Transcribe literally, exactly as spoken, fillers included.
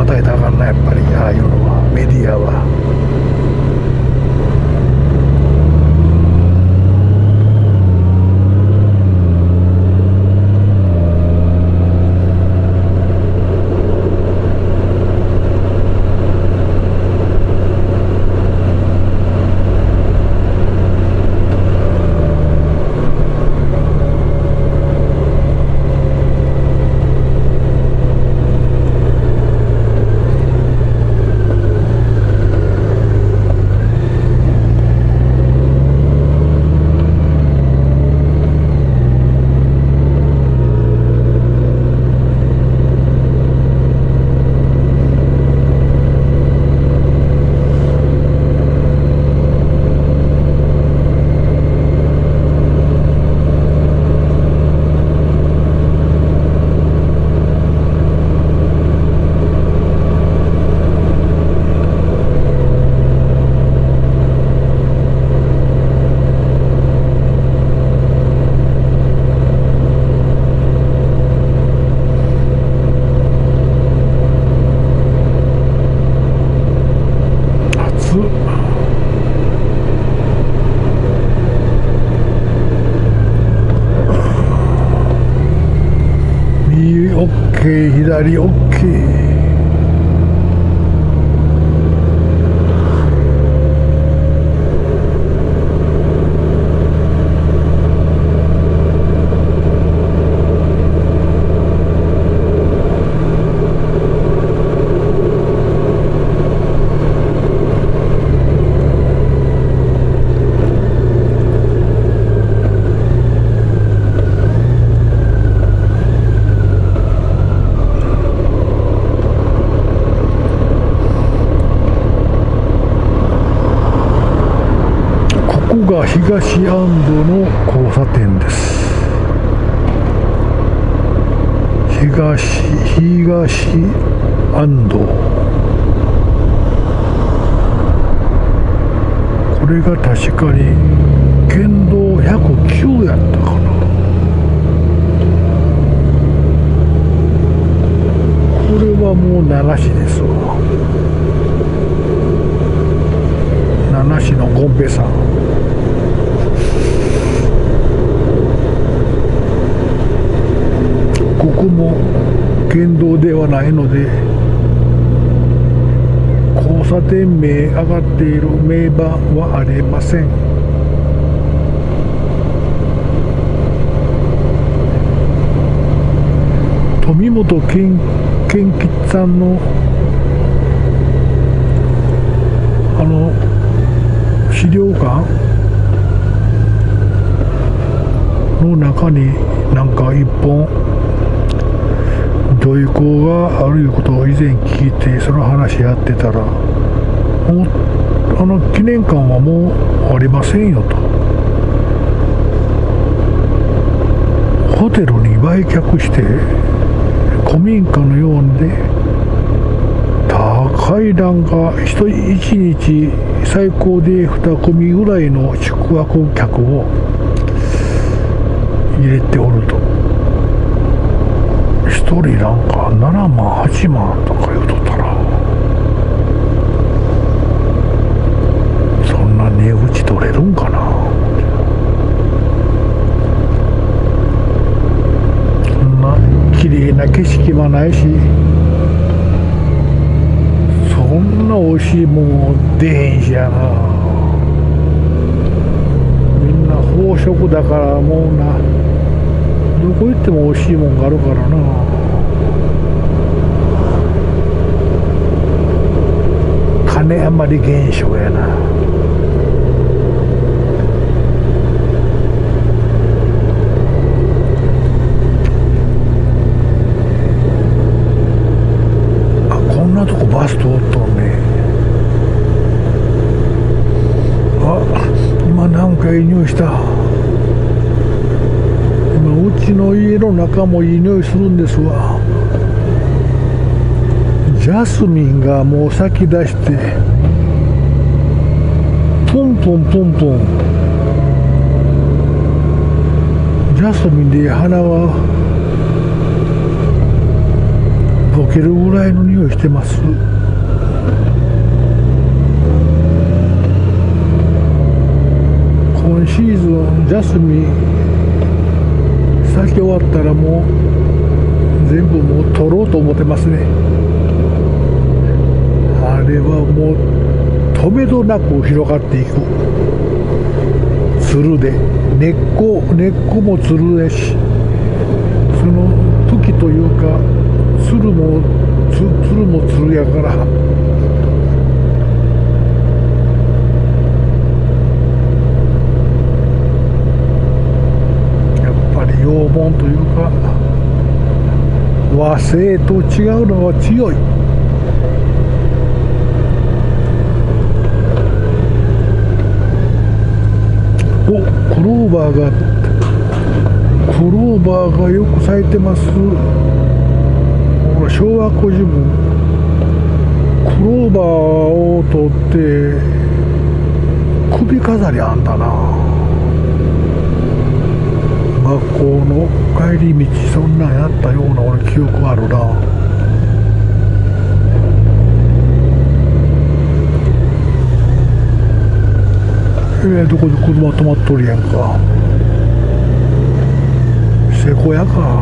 答えたらあかんな、やっぱりああいうのはメディアは。右 OK、 左 OK。ここが東安堵の交差点です。東東安堵、これが確かに県道ひゃくきゅうやったかな。これはもう奈良市ですわ。奈良市のゴンペさん。ここも県道ではないので、交差点名上がっている名板はありません。富本健健吉さんのあの資料館の中になんか一本土井港があるいうことを以前聞いて、その話やってたら、もうあの記念館はもうありませんよと。ホテルに売却して古民家のようで、高い段がいちにち最高でに組ぐらいの宿泊客を入れておると。一人なんかななまんはちまんとか言うとったら、そんな値打ち取れるんかな。そんな綺麗な景色もないし、そんな美味しいもん出へんしやな。みんな飽食だからもうな、どこ行っても美味しいもんがあるからな。金余り現象やな。あ、こんなとこバス通っとんね。あ、今なんかいい匂いした。うちの家の中もいい匂いするんですわ。ジャスミンがもう咲き出して、ポンポンポンポン、ジャスミンで花は溶けるぐらいの匂いしてます。今シーズンジャスミン咲き終わったらもう全部もう取ろうと思ってますね。あれはもう止めどなく広がっていく。つるで根っこ根っこもつるでし、その時というかつるもつつるもつるやから、やっぱり洋盆というか和製と違うのは強い。お、クローバーがクローバーがよく咲いてます。ほら昭和孤児部クローバーを取って首飾りあんだな。学校の帰り道そんなんやったような俺記憶あるな。えー、どこで車止まっとるやんか。セコヤか。